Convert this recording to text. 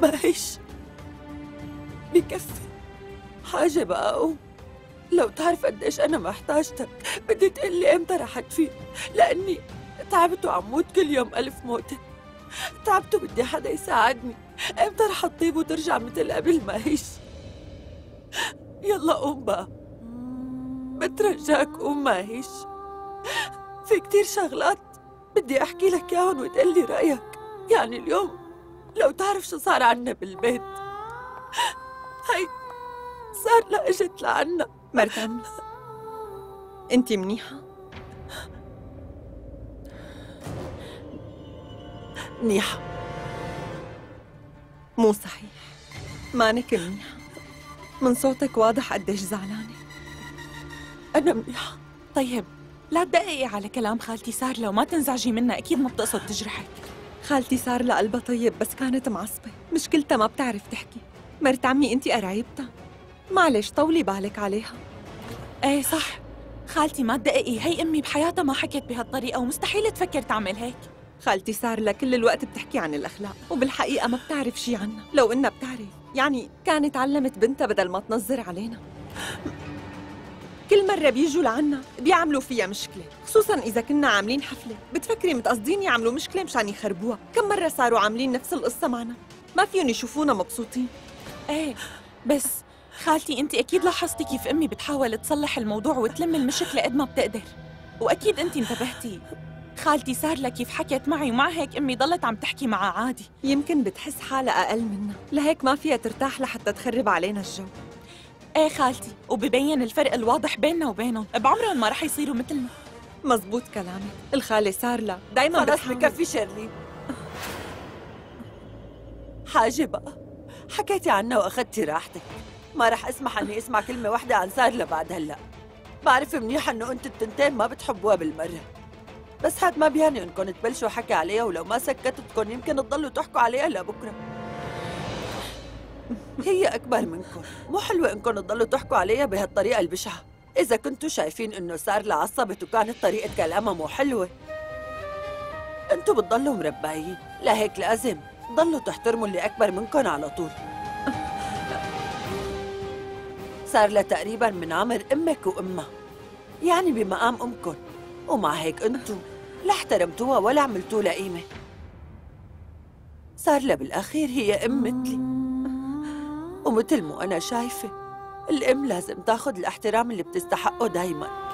ماهيش بكفي. حاجة بقى أم، لو تعرف قديش أنا محتاجتك بدي تقلي إمتى رح تفيق، لأني تعبت وعم موت كل يوم ألف موتة. تعبت وبدي حدا يساعدني. إمتى رح تطيب وترجع مثل قبل ماهيش؟ يلا قوم بقى، بترجاك قوم ماهيش. في كتير شغلات بدي أحكي لك إياهم وتقلي رأيك. يعني اليوم لو تعرف شو صار عنا بالبيت. هي صار لها اجت لعنا. مرت عمي، انت منيحة؟ منيحة. مو صحيح، مانك منيحة، من صوتك واضح قديش زعلانة. أنا منيحة. طيب لا تدققي على كلام خالتي سارة وما تنزعجي منها، أكيد ما بتقصد تجرحك. خالتي صار لها قلبها طيب بس كانت معصبة، مشكلتها ما بتعرف تحكي. مرت عمي انت قرايبتها، معلش طولي بالك عليها. ايه صح، خالتي ما تدققي، هي أمي بحياتها ما حكت بهالطريقة ومستحيل تفكر تعمل هيك. خالتي صار لها كل الوقت بتحكي عن الأخلاق وبالحقيقة ما بتعرف شي عنها. لو إنها بتعرف يعني كانت علمت بنتها بدل ما تنظر علينا. كل مرة بيجوا لعنا بيعملوا فيها مشكلة، خصوصاً إذا كنا عاملين حفلة. بتفكري متقصدين يعملوا مشكلة مشان يخربوها؟ كم مرة صاروا عاملين نفس القصة معنا، ما فيهم يشوفونا مبسوطين. ايه بس خالتي انت اكيد لاحظتي كيف امي بتحاول تصلح الموضوع وتلم المشكله قد ما بتقدر، واكيد انت انتبهتي خالتي صار لها كيف حكت معي، ومع هيك امي ضلت عم تحكي معها عادي. يمكن بتحس حالها أقل منا، لهيك ما فيها ترتاح لحتى تخرب علينا الجو. ايه خالتي، وببين الفرق الواضح بيننا وبينهم، بعمرهم ما رح يصيروا مثلنا. مزبوط كلامك، الخالة صار لها دايما خلص بكفي شيرلين. حاجة بقى، حكيتي عنها وأخذتي راحتك. ما رح أسمح أني أسمع كلمة واحدة عن سارة بعد هلأ. بعرف منيح أنه أنتوا التنتين ما بتحبوها بالمرة، بس هاد ما بيعني أنكم تبلشوا حكي عليها، ولو ما سكتتكم يمكن تضلوا تحكوا عليها لبكرة. هي أكبر منكم، مو حلوة إنكم تضلوا تحكوا عليها بهالطريقة البشعة. إذا كنتوا شايفين إنه سارة عصبت وكانت طريقة كلامها مو حلوة، أنتوا بتضلوا مربعين، لهيك لازم ضلوا تحترموا اللي أكبر منكم على طول. صار لها تقريباً من عمر أمك وأمها، يعني بمقام أمكم، ومع هيك أنتوا لا احترمتوها ولا عملتوا لها قيمة. صار لها بالأخير هي أم مثلي، ومثل ما أنا شايفة الأم لازم تاخد الاحترام اللي بتستحقه دايماً.